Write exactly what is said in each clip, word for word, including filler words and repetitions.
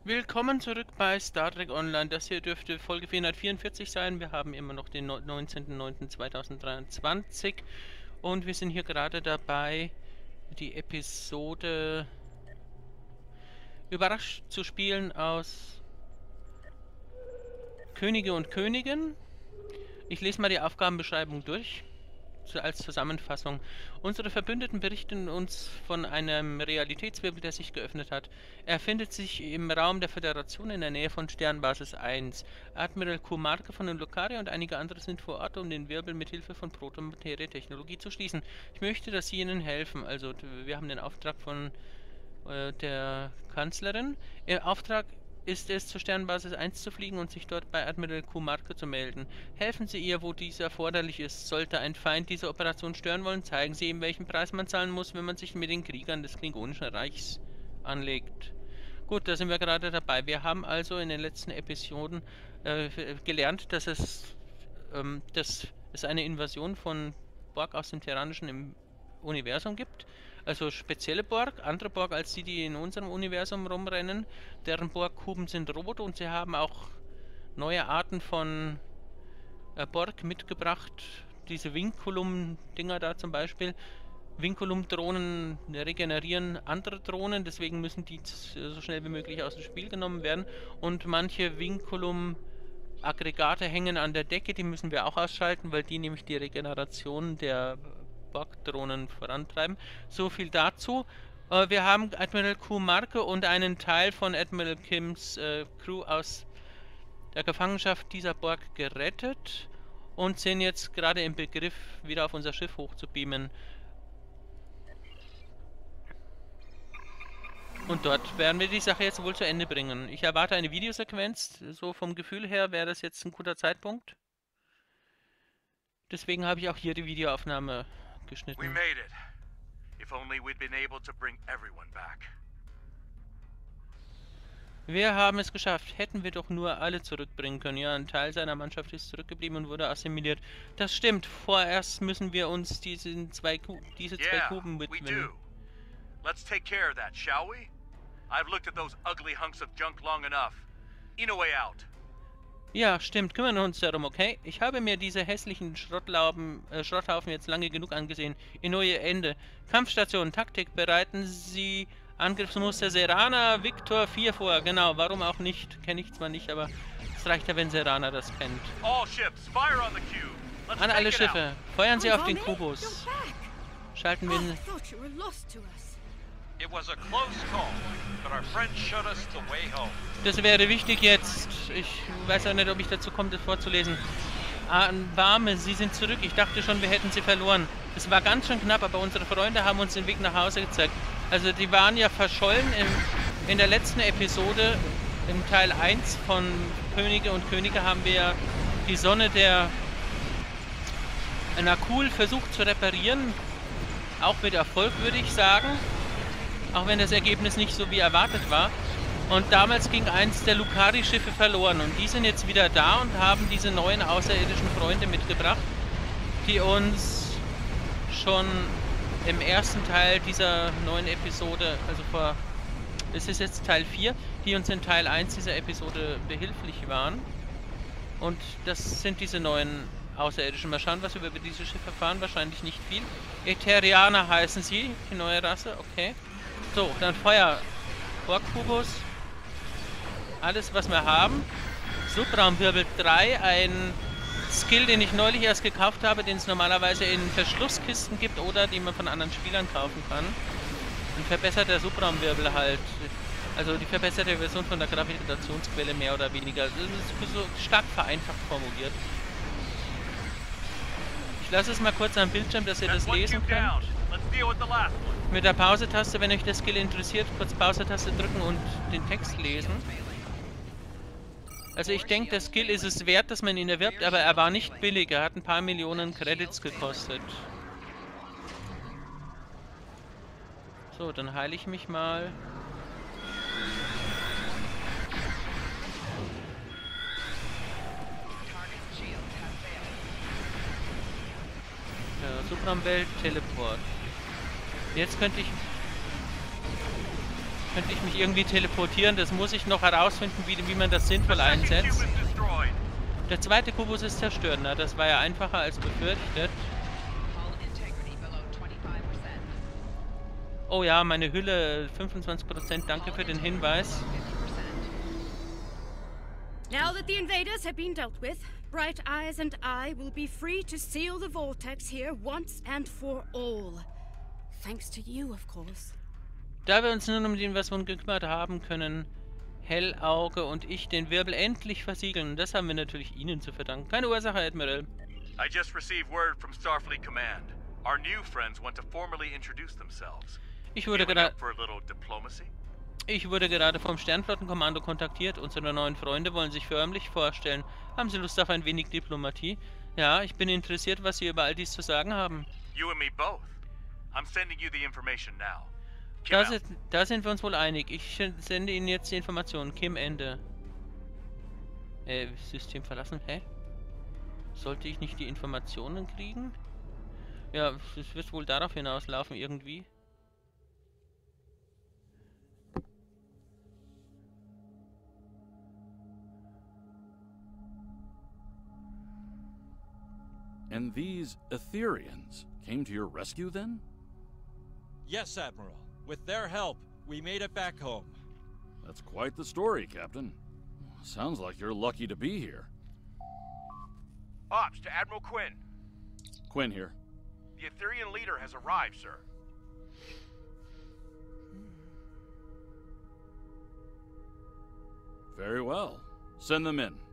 Willkommen zurück bei Star Trek Online. Das hier dürfte Folge vierhundertvierundvierzig sein. Wir haben immer noch den neunzehnten neunten zweitausenddreiundzwanzig und wir sind hier gerade dabei, die Episode überrascht zu spielen aus Könige und Königin. Ich lese mal die Aufgabenbeschreibung durch. Als Zusammenfassung. Unsere Verbündeten berichten uns von einem Realitätswirbel, der sich geöffnet hat. Er findet sich im Raum der Föderation in der Nähe von Sternbasis eins. Admiral Kumarke von den Lokaria und einige andere sind vor Ort, um den Wirbel mit Hilfe von Protomaterie-Technologie zu schließen. Ich möchte, dass Sie ihnen helfen. Also, wir haben den Auftrag von äh, der Kanzlerin. Ihr Auftrag ist es, zur Sternbasis eins zu fliegen und sich dort bei Admiral Kumarke zu melden. Helfen Sie ihr, wo dies erforderlich ist. Sollte ein Feind diese Operation stören wollen, zeigen Sie ihm, welchen Preis man zahlen muss, wenn man sich mit den Kriegern des Klingonischen Reichs anlegt. Gut, da sind wir gerade dabei. Wir haben also in den letzten Episoden äh, gelernt, dass es, ähm, dass es eine Invasion von Borg aus dem Terranischen Universum gibt. Also spezielle Borg, andere Borg als die, die in unserem Universum rumrennen. Deren Borg-Kuben sind rot und sie haben auch neue Arten von äh, Borg mitgebracht. Diese Vinculum-Dinger da zum Beispiel. Vinculum-Drohnen regenerieren andere Drohnen, deswegen müssen die so schnell wie möglich aus dem Spiel genommen werden. Und manche Vinculum-Aggregate hängen an der Decke, die müssen wir auch ausschalten, weil die nämlich die Regeneration der Borg-Drohnen vorantreiben. So viel dazu. Äh, wir haben Admiral Kumarke und einen Teil von Admiral Kims äh, Crew aus der Gefangenschaft dieser Borg gerettet und sind jetzt gerade im Begriff, wieder auf unser Schiff hochzubeamen. Und dort werden wir die Sache jetzt wohl zu Ende bringen. Ich erwarte eine Videosequenz, so vom Gefühl her wäre das jetzt ein guter Zeitpunkt. Deswegen habe ich auch hier die Videoaufnahme geschnitten. We made it. If only we'd been able to bring everyone back. Wir haben es geschafft. Hätten wir doch nur alle zurückbringen können. Ja, ein Teil seiner Mannschaft ist zurückgeblieben und wurde assimiliert. Das stimmt. Vorerst müssen wir uns diesen zwei Ku diese zwei Yeah, Kuben we widmen. do. Let's take care of that, shall we? I've looked at those ugly hunks of junk long enough. Inouye out. Ja, stimmt. Kümmern wir uns darum, okay? Ich habe mir diese hässlichen Schrottlauben, äh, Schrotthaufen jetzt lange genug angesehen. Inouye Ende. Kampfstation, Taktik. Bereiten Sie Angriffsmuster Serana Victor vier vor. Genau, warum auch nicht? Kenne ich zwar nicht, aber es reicht ja, wenn Serana das kennt. All ships, fire on the cube. Let's An take alle it Schiffe. out. Feuern Sie auf den You're Kubus. back. Schalten Oh, wir... I thought you were lost to us. It was a close call, but our friends showed us the way home. Das wäre wichtig jetzt. Ich weiß auch nicht, ob ich dazu komme, das vorzulesen. Ah, Warme, Sie sind zurück. Ich dachte schon, wir hätten sie verloren. Es war ganz schön knapp, aber unsere Freunde haben uns den Weg nach Hause gezeigt. Also die waren ja verschollen im, in der letzten Episode, im Teil eins von Könige und Könige, haben wir ja die Sonne der Nakul versucht zu reparieren. Auch mit Erfolg, würde ich sagen. Auch wenn das Ergebnis nicht so wie erwartet war. Und damals ging eins der Lukari-Schiffe verloren. Und die sind jetzt wieder da und haben diese neuen außerirdischen Freunde mitgebracht, die uns schon im ersten Teil dieser neuen Episode, also vor, es ist jetzt Teil vier, die uns in Teil eins dieser Episode behilflich waren. Und das sind diese neuen Außerirdischen. Mal schauen, was wir über diese Schiffe erfahren. Wahrscheinlich nicht viel. Eterianer heißen sie, die neue Rasse, okay. So, dann Feuer. Borg-Kubus. Alles, was wir haben. Subraumwirbel drei, ein Skill, den ich neulich erst gekauft habe, den es normalerweise in Verschlusskisten gibt oder die man von anderen Spielern kaufen kann. Ein verbesserter Subraumwirbel halt. Also die verbesserte Version von der Gravitationsquelle mehr oder weniger. Das ist so stark vereinfacht formuliert. Ich lasse es mal kurz am Bildschirm, dass ihr das That's one lesen cube könnt. down. Let's deal with the last one. Mit der Pause-Taste, wenn euch das Skill interessiert, kurz Pause-Taste drücken und den Text lesen. Also ich denke, der Skill ist es wert, dass man ihn erwirbt, aber er war nicht billig. Er hat ein paar Millionen Credits gekostet. So, dann heile ich mich mal. Ja, Subraumwelt, Teleport. Jetzt könnte ich... Könnte ich mich irgendwie teleportieren? Das muss ich noch herausfinden, wie, wie man das sinnvoll The second cube einsetzt. is destroyed. Der zweite Kubus ist zerstört, na, das war ja einfacher als befürchtet. Hull integrity below twenty-five percent. Oh ja, meine Hülle fünfundzwanzig Prozent, danke für den Hinweis. fifty percent. Now that the invaders have been dealt with, Bright Eyes and I will be free to seal the vortex here once and for all. Thanks to you, of course. Da wir uns nun um die Invasion gekümmert haben, können Hellauge und ich den Wirbel endlich versiegeln. Das haben wir natürlich Ihnen zu verdanken. Keine Ursache, Admiral. I just received word from Starfleet Command. Our new friends want to formally introduce themselves. Ich wurde, Feeling gera up for a little diplomacy? ich wurde gerade vom Sternflottenkommando kontaktiert. Unsere neuen Freunde wollen sich förmlich vorstellen. Haben Sie Lust auf ein wenig Diplomatie? Ja, ich bin interessiert, was Sie über all dies zu sagen haben. You and me both. I'm sending you the information now. Kim Da, out. sind, da sind wir uns wohl einig. Ich sch- sende Ihnen jetzt die Informationen. Kim, Ende. Äh, System verlassen? Hä? Sollte ich nicht die Informationen kriegen? Ja, es wird wohl darauf hinauslaufen irgendwie. And these Etherians came to your rescue then? Yes, Admiral. With their help, we made it back home. That's quite the story, Captain. Sounds like you're lucky to be here. Ops to Admiral Quinn. Quinn here. The Etherian leader has arrived, sir. Very well. Send them in.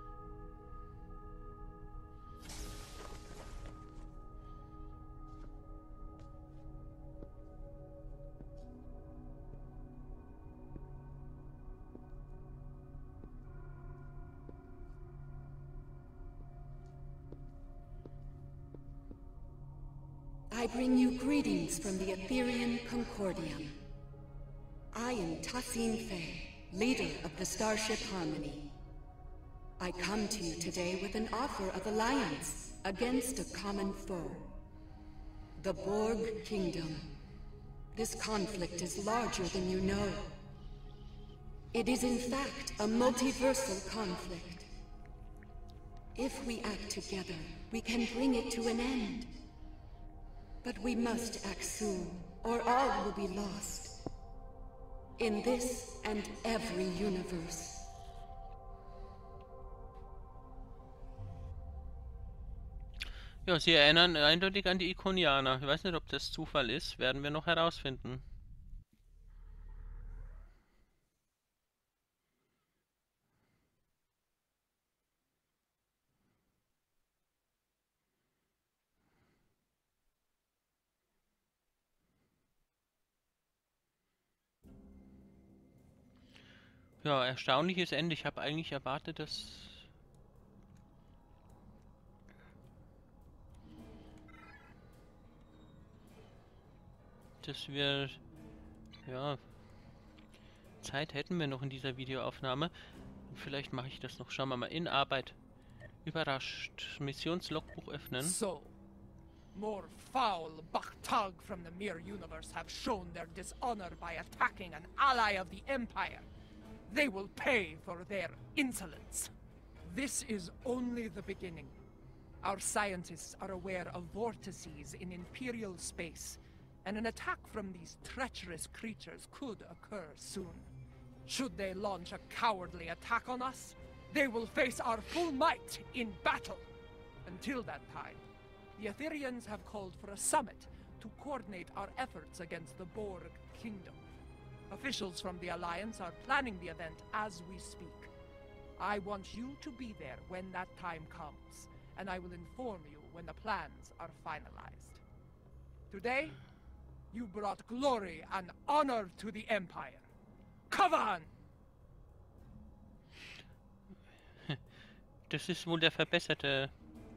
I bring you greetings from the Etherian Concordium. I am Tassine Faye, leader of the Starship Harmony. I come to you today with an offer of alliance against a common foe. The Borg Kingdom. This conflict is larger than you know. It is in fact a multiversal conflict. If we act together, we can bring it to an end. But we must act soon, or all will be lost. In this and every universe. Ja, Sie erinnern eindeutig an die Ikonianer. Ich weiß nicht, ob das Zufall ist. Werden wir noch herausfinden. Ja, erstaunliches Ende. Ich habe eigentlich erwartet, dass... dass wir... ja... Zeit hätten wir noch in dieser Videoaufnahme. Vielleicht mache ich das noch. Schauen wir mal. In Arbeit. Überrascht. Missionslogbuch öffnen. So, more foul Bachtag from the Mirror Universe have shown their dishonor by attacking an ally of the Empire. They will pay for their insolence. This is only the beginning. Our scientists are aware of vortices in Imperial space, and an attack from these treacherous creatures could occur soon. Should they launch a cowardly attack on us, they will face our full might in battle. Until that time, the Etherians have called for a summit to coordinate our efforts against the Borg Kingdom. Officials from the Alliance are planning the event as we speak. I want you to be there when that time comes, and I will inform you when the plans are finalized. Today, you brought glory and honor to the Empire. Kavan! Das ist wohl der verbesserte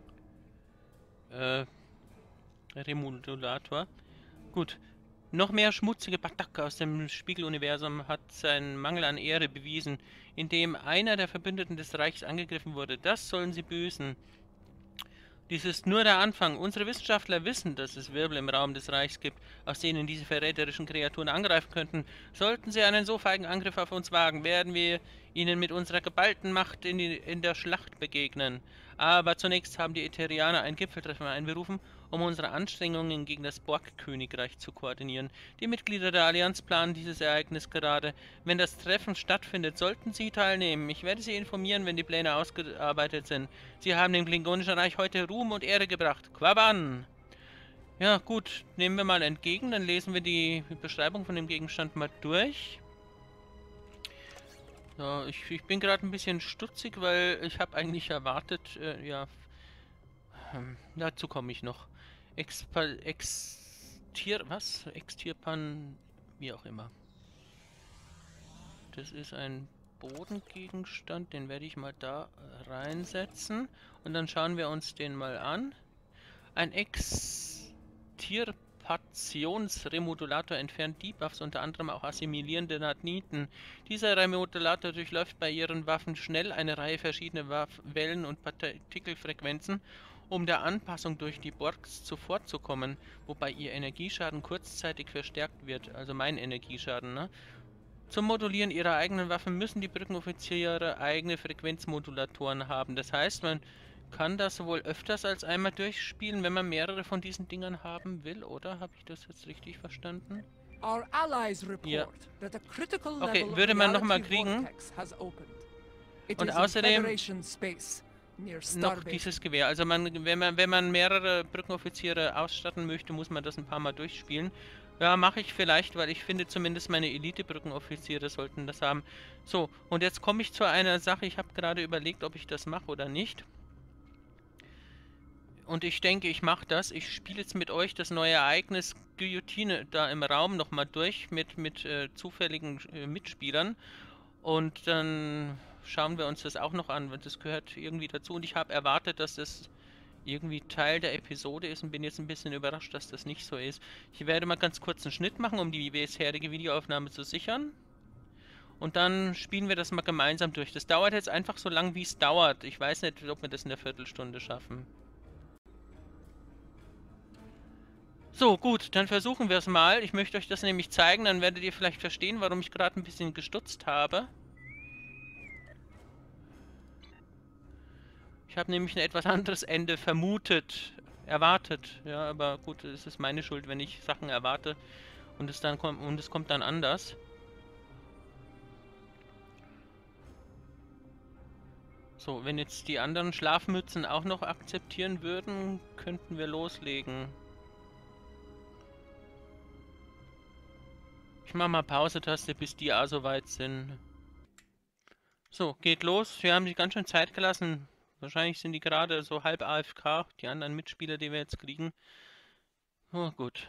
äh, Remodulator. Gut. Noch mehr schmutzige Badacke aus dem Spiegeluniversum hat seinen Mangel an Ehre bewiesen, indem einer der Verbündeten des Reichs angegriffen wurde. Das sollen sie büßen. Dies ist nur der Anfang. Unsere Wissenschaftler wissen, dass es Wirbel im Raum des Reichs gibt, aus denen diese verräterischen Kreaturen angreifen könnten. Sollten sie einen so feigen Angriff auf uns wagen, werden wir ihnen mit unserer geballten Macht in, die, in der Schlacht begegnen. Aber zunächst haben die Etherianer ein Gipfeltreffen einberufen, um unsere Anstrengungen gegen das Borg-Königreich zu koordinieren. Die Mitglieder der Allianz planen dieses Ereignis gerade. Wenn das Treffen stattfindet, sollten Sie teilnehmen. Ich werde Sie informieren, wenn die Pläne ausgearbeitet sind. Sie haben dem Klingonischen Reich heute Ruhm und Ehre gebracht. Quaban! Ja gut, nehmen wir mal entgegen, dann lesen wir die Beschreibung von dem Gegenstand mal durch. So, ich, ich bin gerade ein bisschen stutzig, weil ich habe eigentlich erwartet, äh, ja, ähm, dazu komme ich noch. Expa Extier, was? Extirpan, wie auch immer. Das ist ein Bodengegenstand, den werde ich mal da reinsetzen und dann schauen wir uns den mal an. Ein Extirpationsremodulator entfernt Debuffs, unter anderem auch assimilierende Naniten. Dieser Remodulator durchläuft bei ihren Waffen schnell eine Reihe verschiedener Waff Wellen- und Partikelfrequenzen, um der Anpassung durch die Borgs zuvorzukommen, wobei ihr Energieschaden kurzzeitig verstärkt wird, also mein Energieschaden, ne? Zum Modulieren ihrer eigenen Waffen müssen die Brückenoffiziere eigene Frequenzmodulatoren haben. Das heißt, man kann das wohl öfters als einmal durchspielen, wenn man mehrere von diesen Dingern haben will, oder? Habe ich das jetzt richtig verstanden? Our allies report Ja. that a critical Okay, level of würde man noch mal reality kriegen. vortex has opened. It Und is in außerdem Federation space near noch Starbase. dieses Gewehr. Also man, wenn man wenn man mehrere Brückenoffiziere ausstatten möchte, muss man das ein paar Mal durchspielen. Ja, mache ich vielleicht, weil ich finde zumindest meine Elite-Brückenoffiziere sollten das haben. So, und jetzt komme ich zu einer Sache. Ich habe gerade überlegt, ob ich das mache oder nicht. Und ich denke, ich mache das. Ich spiele jetzt mit euch das neue Ereignis Guillotine da im Raum nochmal durch mit, mit äh, zufälligen äh, Mitspielern. Und dann schauen wir uns das auch noch an, weil das gehört irgendwie dazu. Und ich habe erwartet, dass das irgendwie Teil der Episode ist und bin jetzt ein bisschen überrascht, dass das nicht so ist. Ich werde mal ganz kurz einen Schnitt machen, um die bisherige Videoaufnahme zu sichern. Und dann spielen wir das mal gemeinsam durch. Das dauert jetzt einfach so lang, wie es dauert. Ich weiß nicht, ob wir das in der Viertelstunde schaffen. So, gut, dann versuchen wir es mal. Ich möchte euch das nämlich zeigen, dann werdet ihr vielleicht verstehen, warum ich gerade ein bisschen gestutzt habe. Ich habe nämlich ein etwas anderes Ende vermutet, erwartet. Ja, aber gut, es ist meine Schuld, wenn ich Sachen erwarte und es dann kommt und es kommt dann anders. So, wenn jetzt die anderen Schlafmützen auch noch akzeptieren würden, könnten wir loslegen. Ich mache mal Pause-Taste, bis die auch soweit sind. So, geht los. Wir haben sich ganz schön Zeit gelassen. Wahrscheinlich sind die gerade so halb A F K, die anderen Mitspieler, die wir jetzt kriegen. Oh, gut.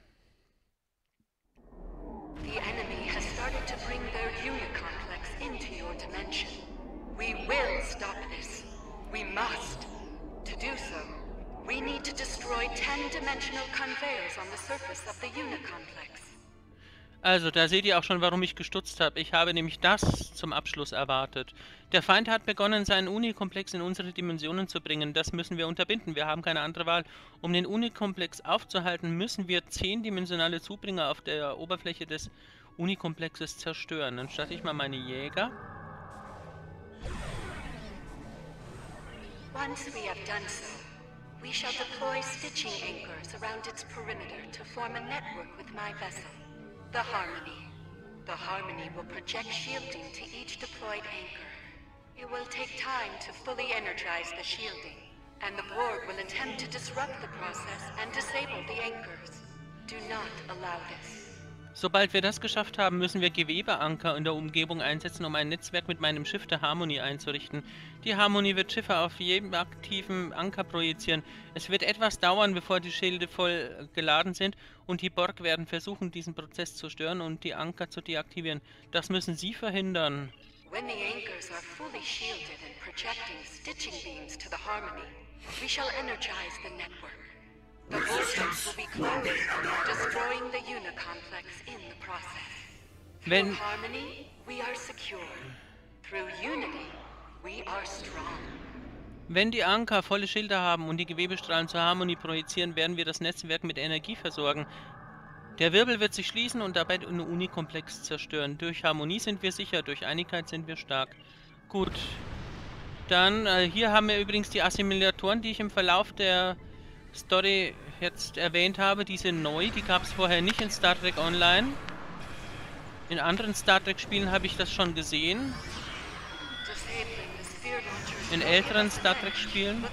The enemy has started to bring their Unicomplex into your dimension. We will stop this. We must. To do so, we need to destroy ten-dimensional conveyors on the surface of the Unicomplex. Also, da seht ihr auch schon, warum ich gestutzt habe. Ich habe nämlich das zum Abschluss erwartet. Der Feind hat begonnen, seinen Unikomplex in unsere Dimensionen zu bringen. Das müssen wir unterbinden. Wir haben keine andere Wahl. Um den Unikomplex aufzuhalten, müssen wir zehndimensionale Zubringer auf der Oberfläche des Unikomplexes zerstören. Dann starte ich mal meine Jäger. Once we have done so, we shall deploy stitching anchors around its perimeter to form a network with my vessel. The Harmony. The Harmony will project shielding to each deployed anchor. It will take time to fully energize the shielding, and the Borg will attempt to disrupt the process and disable the anchors. Do not allow this. Sobald wir das geschafft haben, müssen wir Gewebeanker in der Umgebung einsetzen, um ein Netzwerk mit meinem Schiff der Harmony einzurichten. Die Harmony wird Schiffe auf jedem aktiven Anker projizieren. Es wird etwas dauern, bevor die Schilde voll geladen sind, und die Borg werden versuchen, diesen Prozess zu stören und die Anker zu deaktivieren. Das müssen Sie verhindern. When the anchors are fully shielded and projecting stitching beams to the Harmony, we shall energize the network. The vortex will be closed, destroying the Unicomplex in the process. Wenn Through Harmony, we are secure. Through Unity, we are strong. Wenn die Anker volle Schilder haben und die Gewebestrahlen zur Harmonie projizieren, werden wir das Netzwerk mit Energie versorgen. Der Wirbel wird sich schließen und dabei den Unikomplex zerstören. Durch Harmonie sind wir sicher, durch Einigkeit sind wir stark. Gut. Dann, äh, hier haben wir übrigens die Assimilatoren, die ich im Verlauf der Story jetzt erwähnt habe. Die sind neu, die gab es vorher nicht in Star Trek Online. In anderen Star Trek Spielen habe ich das schon gesehen. In älteren Star Trek Spielen.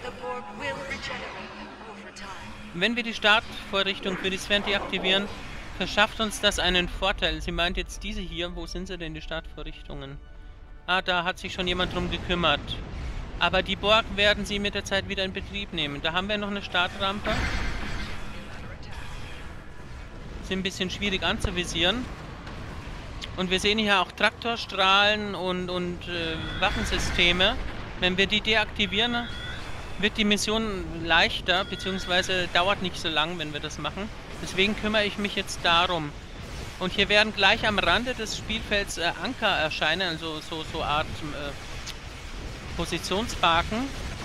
Wenn wir die Startvorrichtung für die Sphären deaktivieren, verschafft uns das einen Vorteil. Sie meint jetzt diese hier. Wo sind sie denn, die Startvorrichtungen? Ah, da hat sich schon jemand drum gekümmert. Aber die Borg werden sie mit der Zeit wieder in Betrieb nehmen. Da haben wir noch eine Startrampe. Ist ein bisschen schwierig anzuvisieren. Und wir sehen hier auch Traktorstrahlen und, und äh, Waffensysteme. Wenn wir die deaktivieren, wird die Mission leichter, beziehungsweise dauert nicht so lang, wenn wir das machen. Deswegen kümmere ich mich jetzt darum. Und hier werden gleich am Rande des Spielfelds äh, Anker erscheinen, also so, so Art äh, Positionsbarken.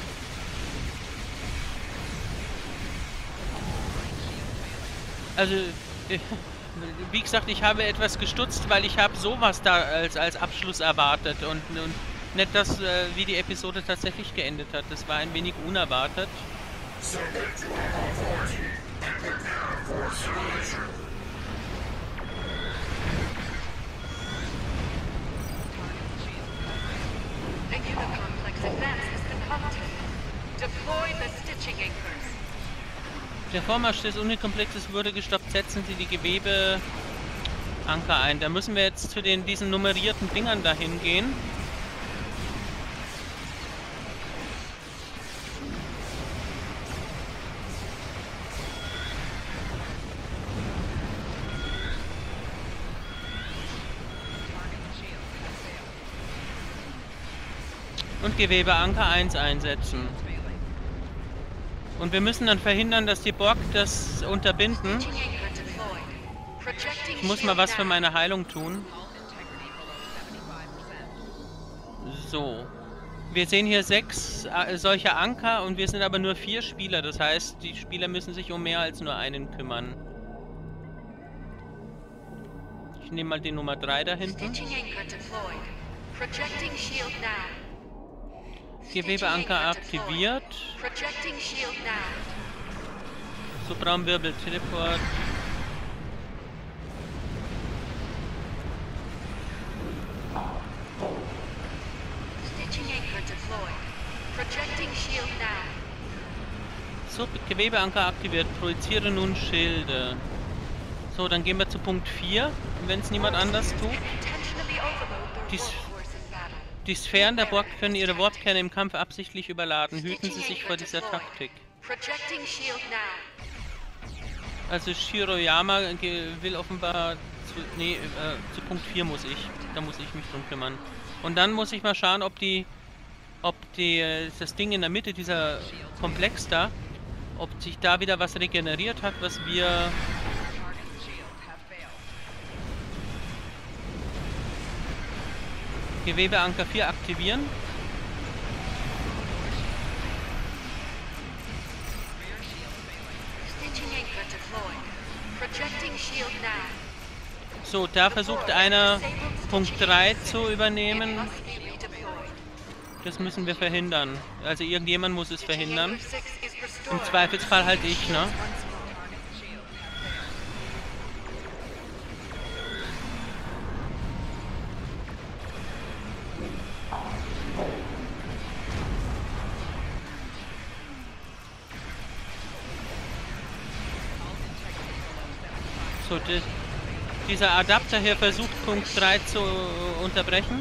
Also, äh, wie gesagt, ich habe etwas gestutzt, weil ich habe sowas da als, als Abschluss erwartet und, und nicht das, äh, wie die Episode tatsächlich geendet hat. Das war ein wenig unerwartet. The Unicomplex advance has been halted. Deploy the stitching anchors. Der Vormarsch des Unikomplexes wurde gestoppt. Setzen Sie die Gewebeanker ein. Da müssen wir jetzt zu den diesen nummerierten Dingern dahin gehen. Und Gewebeanker eins einsetzen. Und wir müssen dann verhindern, dass die Borg das unterbinden. Ich muss mal was für meine Heilung tun. So. Wir sehen hier sechs äh, solcher Anker und wir sind aber nur vier Spieler. Das heißt, die Spieler müssen sich um mehr als nur einen kümmern. Ich nehme mal die Nummer drei da hinten. Gewebeanker aktiviert. Subraumwirbel, Teleport. So, Gewebeanker aktiviert. Projiziere nun Schilde. So, dann gehen wir zu Punkt vier, wenn es niemand anders tut. Die, die Sphären der Borg können ihre Warpkerne im Kampf absichtlich überladen. Hüten Sie sich vor dieser Taktik. Also Shiroyama will offenbar zu, nee, äh, zu Punkt vier muss ich. Da muss ich mich drum kümmern. Und dann muss ich mal schauen, ob die, ob die, das Ding in der Mitte, dieser Komplex da, ob sich da wieder was regeneriert hat, was wir... Gewebeanker vier aktivieren. So, da versucht einer Punkt drei zu übernehmen. Das müssen wir verhindern. Also irgendjemand muss es verhindern. Im Zweifelsfall halt ich, ne? So, die, dieser Adapter hier versucht Punkt drei zu unterbrechen.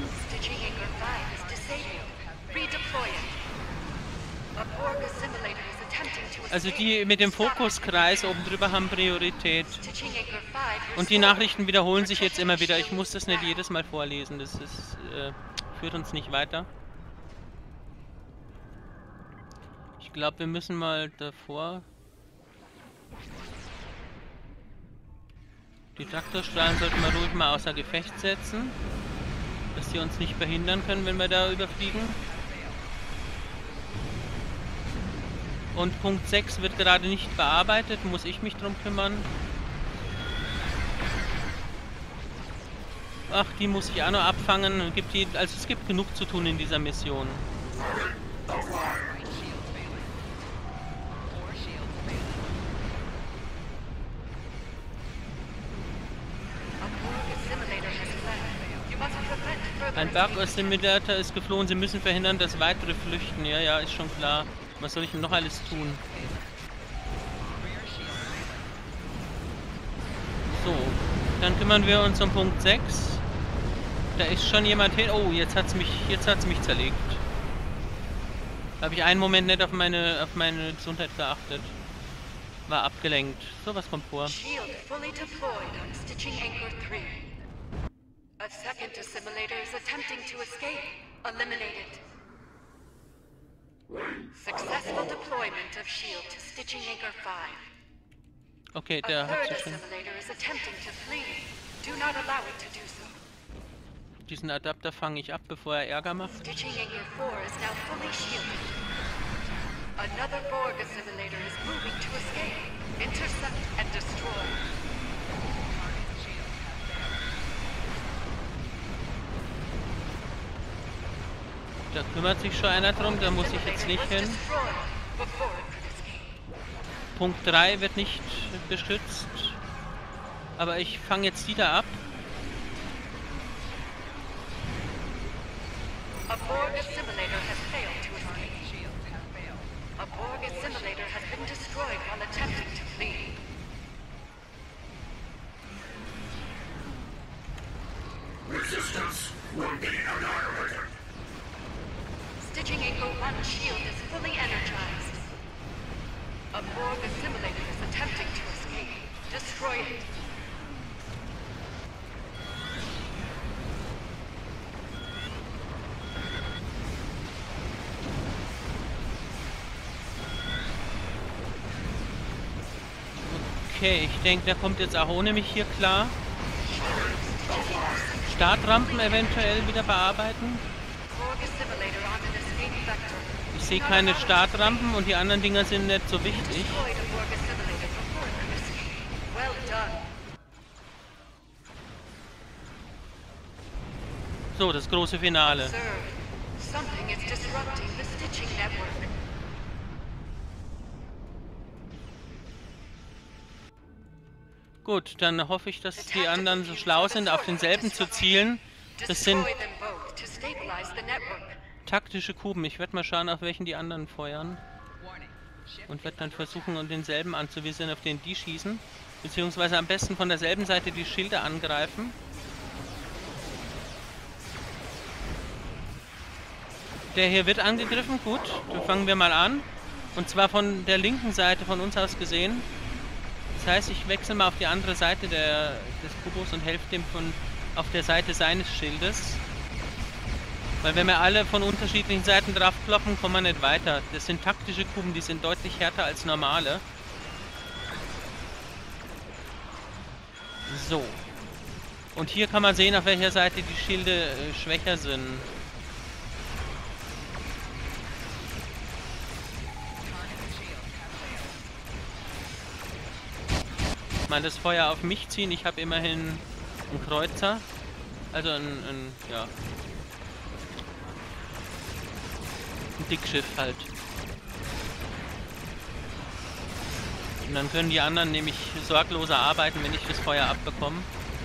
Also die mit dem Fokuskreis oben drüber haben Priorität. Und die Nachrichten wiederholen sich jetzt immer wieder. Ich muss das nicht jedes Mal vorlesen. Das ist, äh, führt uns nicht weiter. Ich glaube, wir müssen mal davor... Die Traktorstrahlen sollten wir ruhig mal außer Gefecht setzen, dass sie uns nicht behindern können, wenn wir da überfliegen. Und Punkt sechs wird gerade nicht bearbeitet, muss ich mich drum kümmern. Ach, die muss ich auch noch abfangen. Gibt die, also es gibt genug zu tun in dieser Mission. Ein Bug-Assimilator ist geflohen. Sie müssen verhindern, dass weitere flüchten. Ja, ja, ist schon klar. Was soll ich denn noch alles tun? So, dann kümmern wir uns um Punkt sechs. Da ist schon jemand hin. Oh, jetzt hat's mich, jetzt hat's mich zerlegt. Habe ich einen Moment nicht auf meine, auf meine Gesundheit geachtet. War abgelenkt. So, was kommt vor? Shield fully deployed on Stitching Anchor three. A second assimilator is attempting to escape. Eliminated. Successful deployment of Shield to Stitching Anchor five. Okay, A der hat third sich schon. assimilator is attempting to flee. Do not allow it to do so. Diesen Adapter fange ich ab, bevor er Ärger macht. Stitching Anchor four is now fully shielded. Another Borg assimilator is moving to escape. Intercept and destroy. Da kümmert sich schon einer drum, da muss ich jetzt nicht hin. Punkt drei wird nicht beschützt. Aber ich fange jetzt die da ab. A Borg assimilator has failed to escape. A Borg assimilator has been destroyed while attempting to flee. Resistance will be annihilated. Stitching Anchor one shield is fully energized. A Borg assimilator is attempting to escape. Destroy it. Okay, ich denke, der kommt jetzt auch ohne mich hier klar. Startrampen eventuell wieder bearbeiten. Ich sehe keine Startrampen und die anderen Dinger sind nicht so wichtig. So, das große Finale. Gut, dann hoffe ich, dass die anderen so schlau sind, auf denselben zu zielen. Das sind taktische Kuben. Ich werde mal schauen, auf welchen die anderen feuern. Und werde dann versuchen, um denselben anzuvisieren, auf den die schießen. Beziehungsweise am besten von derselben Seite die Schilde angreifen. Der hier wird angegriffen, gut. Dann fangen wir mal an. Und zwar von der linken Seite von uns aus gesehen. Das heißt, ich wechsle mal auf die andere Seite der, des Kubus und helfe dem von auf der Seite seines Schildes. Weil wenn wir alle von unterschiedlichen Seiten drauf kloppen, kommen wir nicht weiter. Das sind taktische Kuben, die sind deutlich härter als normale. So. Und hier kann man sehen, auf welcher Seite die Schilde äh, schwächer sind. Mal das Feuer auf mich ziehen. Ich habe immerhin einen Kreuzer. Also ein, ein, ja. Ein Dickschiff halt. Und dann können die anderen nämlich sorgloser arbeiten, wenn ich das Feuer abbekomme.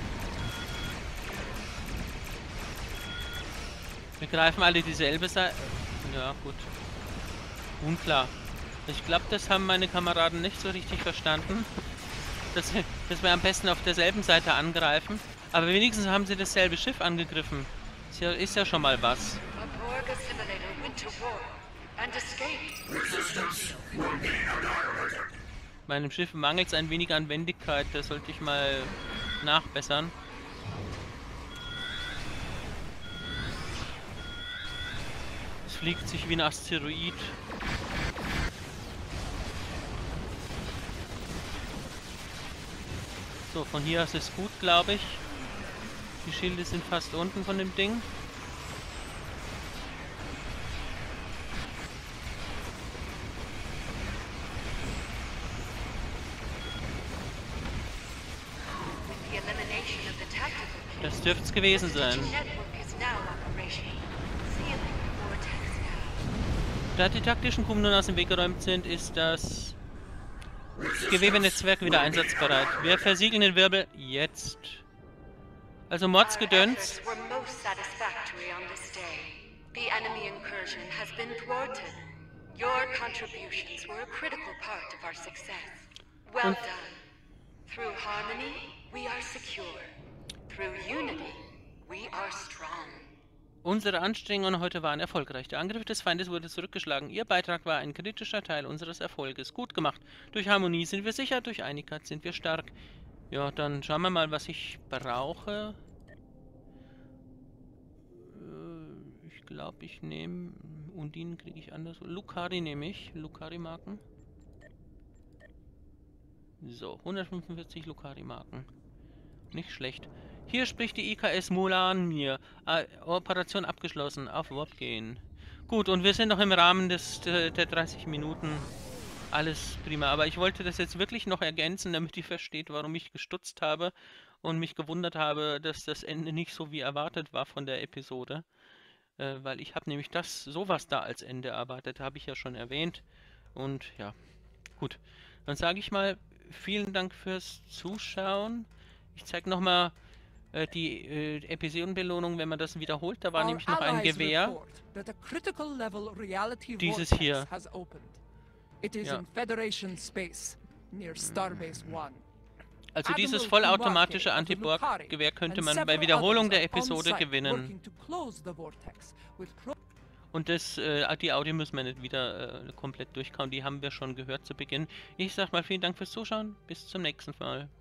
Wir greifen alle dieselbe Seite. Ja, gut. Unklar. Ich glaube, das haben meine Kameraden nicht so richtig verstanden. Dass, dass wir am besten auf derselben Seite angreifen. Aber wenigstens haben sie dasselbe Schiff angegriffen. Ist ja, ist ja schon mal was. Meinem Schiff mangelt es ein wenig an Wendigkeit. Das sollte ich mal nachbessern. Es fliegt sich wie ein Asteroid. So, von hier aus ist gut, glaube ich. Die Schilde sind fast unten von dem Ding. Das dürfte es gewesen sein. Da die taktischen Kuben nun aus dem Weg geräumt sind, ist das Gewebenetzwerk wieder einsatzbereit. Wir versiegeln den Wirbel jetzt. Also Mordsgedöns. The enemy incursion has been thwarted. Your contributions were a critical part of our success. Well done. Through harmony, we are secure. Through unity, we are strong. Unsere Anstrengungen heute waren erfolgreich. Der Angriff des Feindes wurde zurückgeschlagen. Ihr Beitrag war ein kritischer Teil unseres Erfolges. Gut gemacht. Durch Harmonie sind wir sicher, durch Einigkeit sind wir stark. Ja, dann schauen wir mal, was ich brauche. Ich glaube, ich nehme... Undinen kriege ich anders. Lucari nehme ich. Lucari-Marken. So, hundertfünfundvierzig Lucari-Marken. Nicht schlecht. Hier spricht die I K S Mulan mir. Äh, Operation abgeschlossen. Auf Warp gehen. Gut, und wir sind noch im Rahmen des der dreißig Minuten. Alles prima. Aber ich wollte das jetzt wirklich noch ergänzen, damit ihr versteht, warum ich gestutzt habe und mich gewundert habe, dass das Ende nicht so wie erwartet war von der Episode. Äh, weil ich habe nämlich das, sowas da als Ende erwartet, habe ich ja schon erwähnt. Und ja, gut. Dann sage ich mal, vielen Dank fürs Zuschauen. Ich zeige nochmal äh, die äh, Episodenbelohnung, wenn man das wiederholt. Da war nämlich noch ein Gewehr. Dieses hier. Ja. Also dieses vollautomatische Anti-Borg-Gewehr könnte man bei Wiederholung der Episode gewinnen. Und das, äh, die Audio müssen wir nicht wieder äh, komplett durchkauen, die haben wir schon gehört zu Beginn. Ich sag mal vielen Dank fürs Zuschauen, bis zum nächsten Mal.